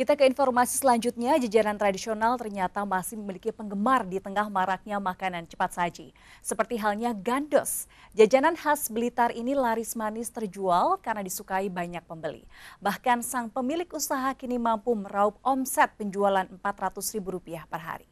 Kita ke informasi selanjutnya, jajanan tradisional ternyata masih memiliki penggemar di tengah maraknya makanan cepat saji. Seperti halnya gandos. Jajanan khas Blitar ini laris manis terjual karena disukai banyak pembeli. Bahkan sang pemilik usaha kini mampu meraup omset penjualan Rp400.000 per hari.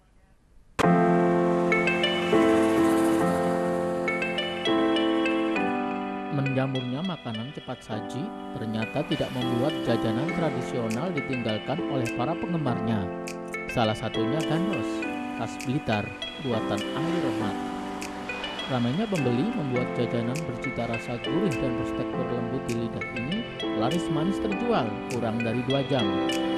Menjamurnya makanan cepat saji ternyata tidak membuat jajanan tradisional ditinggalkan oleh para penggemarnya. Salah satunya gandos, khas Blitar, buatan Ali Rohmat. Ramainya pembeli membuat jajanan bercita rasa gurih dan bertekstur lembut di lidah ini laris manis terjual kurang dari 2 jam.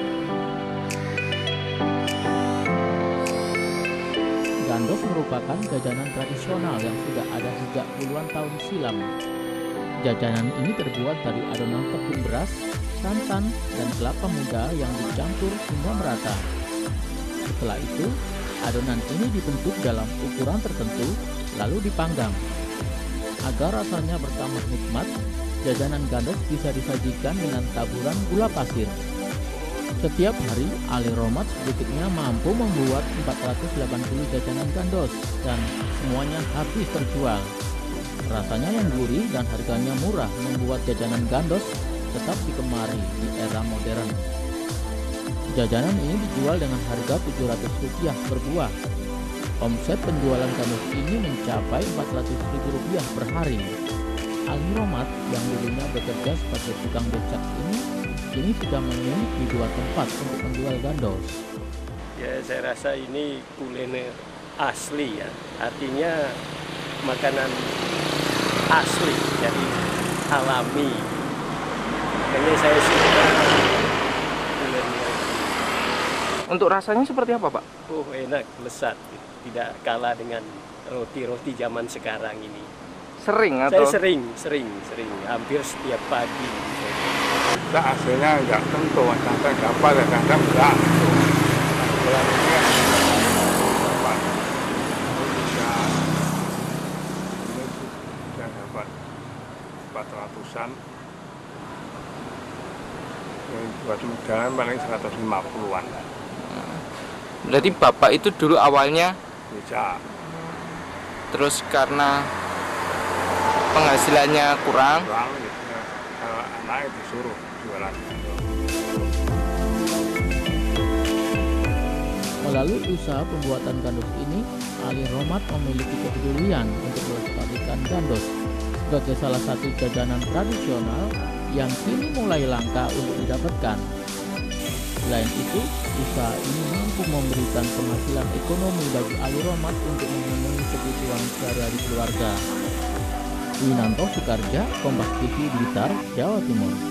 Gandos merupakan jajanan tradisional yang sudah ada sejak puluhan tahun silam. Jajanan ini terbuat dari adonan tepung beras, santan, dan kelapa muda yang dicampur hingga merata. Setelah itu, adonan ini dibentuk dalam ukuran tertentu, lalu dipanggang. Agar rasanya bertambah nikmat, jajanan gandos bisa disajikan dengan taburan gula pasir. Setiap hari, Ali Rohmat sedikitnya mampu membuat 480 jajanan gandos dan semuanya habis terjual. Rasanya yang gurih dan harganya murah membuat jajanan gandos tetap digemari di era modern. Jajanan ini dijual dengan harga Rp700 per buah. Omset penjualan gandos ini mencapai Rp400.000 per hari. Ali Rohmat yang dulunya bekerja sebagai tukang becak ini kini sudah memiliki 2 tempat untuk menjual gandos. Ya, saya rasa ini kuliner asli ya, artinya makanan asli, jadi alami. Kayaknya saya suka kuliner. Untuk rasanya seperti apa, Pak? Oh, enak, lezat, tidak kalah dengan roti-roti zaman sekarang ini. Sering atau? Saya sering, hampir setiap pagi. Nah, hasilnya nggak tentu, kadang dapat, kadang enggak. Bulan ini dapat, bisa dapat 400-an. Buat jalan paling 150-an. Berarti Bapak itu dulu awalnya Bisa. terus karena penghasilannya kurang, Gitu. Kalau anaknya disuruh jualan. Melalui usaha pembuatan gandos ini, Ali Rohmat memiliki kepedulian untuk melestarikan gandos sebagai salah satu jajanan tradisional yang kini mulai langka untuk didapatkan. Selain itu, usaha ini mampu memberikan penghasilan ekonomi bagi Ali Rohmat untuk memenuhi kebutuhan sehari-hari keluarga. Winanto Soekarja, Kompas TV Blitar, Jawa Timur.